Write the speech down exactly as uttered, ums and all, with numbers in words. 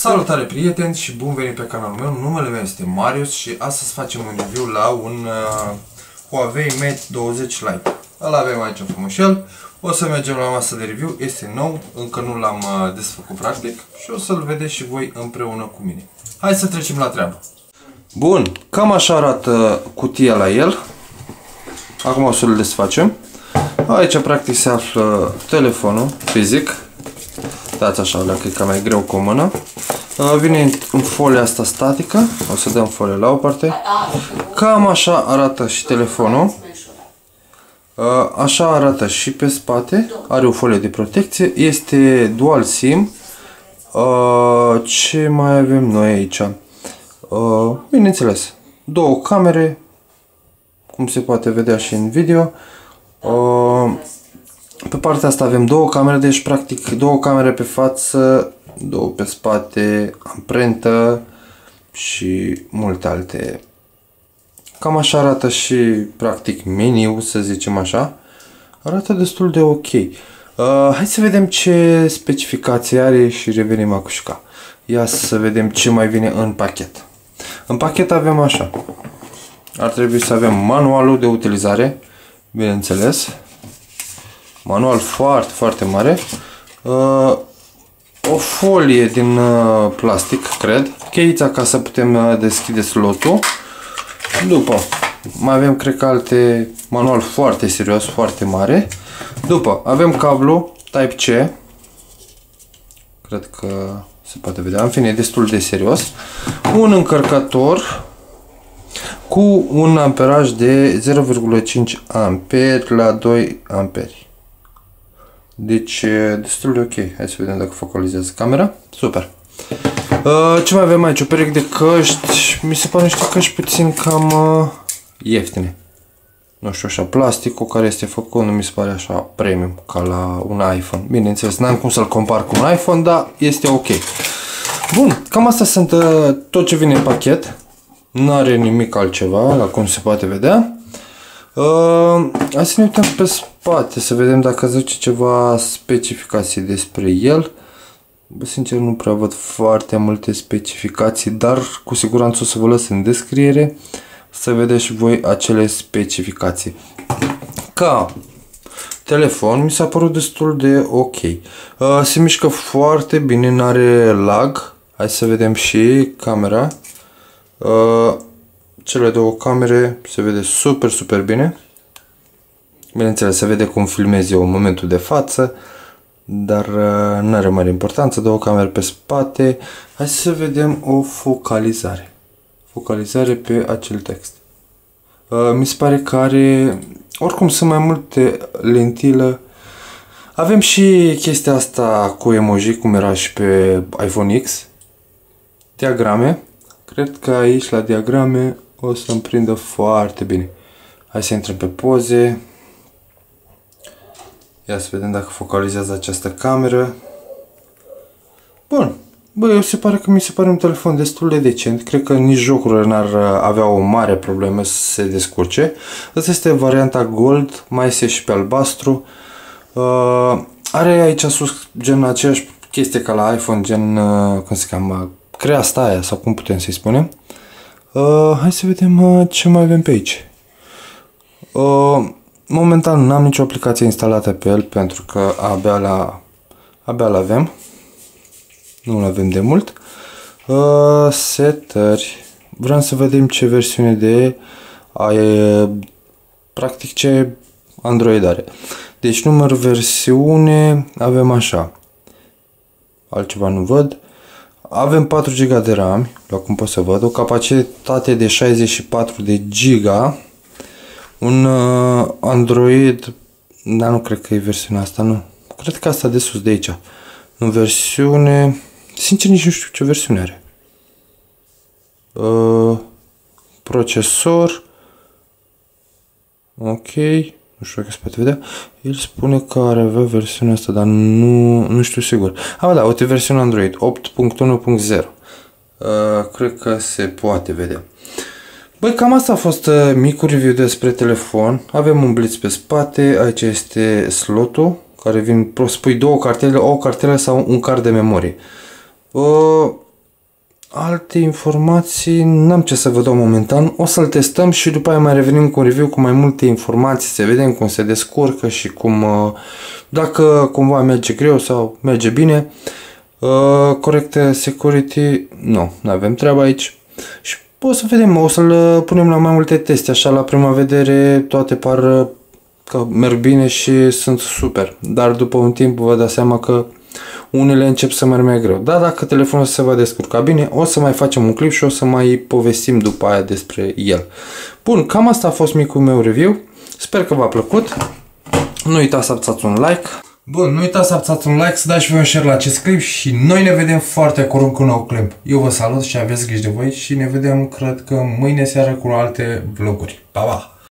Salutare prieteni și bun venit pe canalul meu. Numele meu este Marius și astăzi facem un review la un uh, Huawei Mate douăzeci Lite. Îl avem aici frumușel. O să mergem la masă de review. Este nou, încă nu l-am uh, desfăcut practic și o să-l vedeți și voi împreună cu mine. Hai să trecem la treabă. Bun, cam așa arată cutia la el. Acum o să-l desfacem. Aici practic se află telefonul fizic. Dați așa, dacă e cam mai greu cu o mână. Vine în folia asta statică. O să dăm folia la o parte. Cam așa arată și telefonul. Așa arată și pe spate. Are o folie de protecție. Este dual SIM. Ce mai avem noi aici? Bineînțeles, două camere, cum se poate vedea și în video. Pe partea asta avem două camere, deci practic două camere pe față, două pe spate, amprentă și multe alte. Cam așa arată și practic meniul, să zicem așa. Arată destul de ok. Uh, hai să vedem ce specificații are și revenim acușca. Ia să vedem ce mai vine în pachet. În pachet avem așa. Ar trebui să avem manualul de utilizare, bineînțeles. Manual foarte, foarte mare. Uh, o folie din uh, plastic, cred. Cheița ca să putem uh, deschide slotul. După, mai avem, cred că alte manual foarte serios, foarte mare. După, avem cablu Type-C. Cred că se poate vedea. În fine, e destul de serios. Un încărcător cu un amperaj de zero virgulă cinci amperi la doi amperi. Deci, destul de ok. Hai să vedem dacă focalizează camera. Super. Uh, ce mai avem aici? O pereche de căști. Mi se pare niște căști puțin cam uh, ieftine. Nu știu, așa, plasticul care este făcut nu mi se pare așa premium ca la un iPhone. Bineînțeles, n-am cum să-l compar cu un iPhone, dar este ok. Bun, cam asta sunt uh, tot ce vine în pachet. Nu are nimic altceva, la cum se poate vedea. Uh, hai să ne uităm pe spate, să vedem dacă zice ceva specificații despre el. Bă, sincer, nu prea văd foarte multe specificații, dar cu siguranță o să vă las în descriere să vedeți și voi acele specificații. Ca telefon mi s-a părut destul de ok. Uh, se mișcă foarte bine, nu are lag. Hai să vedem și camera. Uh, cele două camere se vede super, super bine. Bineînțeles, se vede cum filmez eu în momentul de față, dar uh, nu are mare importanță. Două camere pe spate. Hai să vedem o focalizare. Focalizare pe acel text. Uh, mi se pare că are, oricum sunt mai multe lentile. Avem și chestia asta cu emoji, cum era și pe iPhone X. Diagrame. Cred că aici la diagrame o să-mi prindă foarte bine. Hai să intrăm pe poze. Ia să vedem dacă focalizează această cameră. Bun. Bă, eu se pare că mi se pare un telefon destul de decent. Cred că nici jocurile n-ar avea o mare problemă să se descurce. Asta este varianta Gold, mai este și pe albastru. Uh, are aici sus gen aceeași chestie ca la iPhone, gen, uh, cum se cheamă, creasta aia, sau cum putem să-i spunem. Uh, hai să vedem uh, ce mai avem pe aici. Uh, momentan n-am nicio aplicație instalată pe el, pentru că abia la abia l-avem. Nu l-avem de mult. Uh, setări. Vreau să vedem ce versiune de uh, practic ce Android are. Deci număr versiune avem așa. Altceva nu văd. Avem patru giga de RAM, la cum pot să văd, o capacitate de șaizeci și patru de giga, un uh, Android, dar nu cred că e versiunea asta, nu. Cred că asta de sus, de aici. În versiune, sincer nici nu știu ce versiune are. Uh, procesor, ok, nu știu dacă se poate vedea. El spune că ar avea versiunea asta, dar nu, nu știu sigur. Ah, da, uite versiunea Android opt punct unu punct zero. Uh, cred că se poate vedea. Băi, cam asta a fost uh, micul review despre telefon. Avem un blitz pe spate, aici este slotul, care vin, spui două cartele, o cartelă sau un card de memorie. Uh, alte informații n-am ce să vă dau momentan. O să-l testăm și după aia mai revenim cu un review cu mai multe informații, să vedem cum se descurcă și cum, dacă cumva merge greu sau merge bine. Corect security, nu, nu avem treabă aici. Și o să vedem, o să-l punem la mai multe teste, așa la prima vedere toate par că merg bine și sunt super. Dar după un timp vă dați seama că unele încep să merg mai greu. Dar dacă telefonul se va descurca bine, o să mai facem un clip și o să mai povestim după aia despre el. Bun, cam asta a fost micul meu review. Sper că v-a plăcut. Nu uitați să apăsați un like. Bun, nu uitați să apăsați un like, să dați și voi un share la acest clip și noi ne vedem foarte curând cu un nou clip. Eu vă salut și aveți grijă de voi și ne vedem, cred că mâine seară cu alte vloguri. Pa, pa!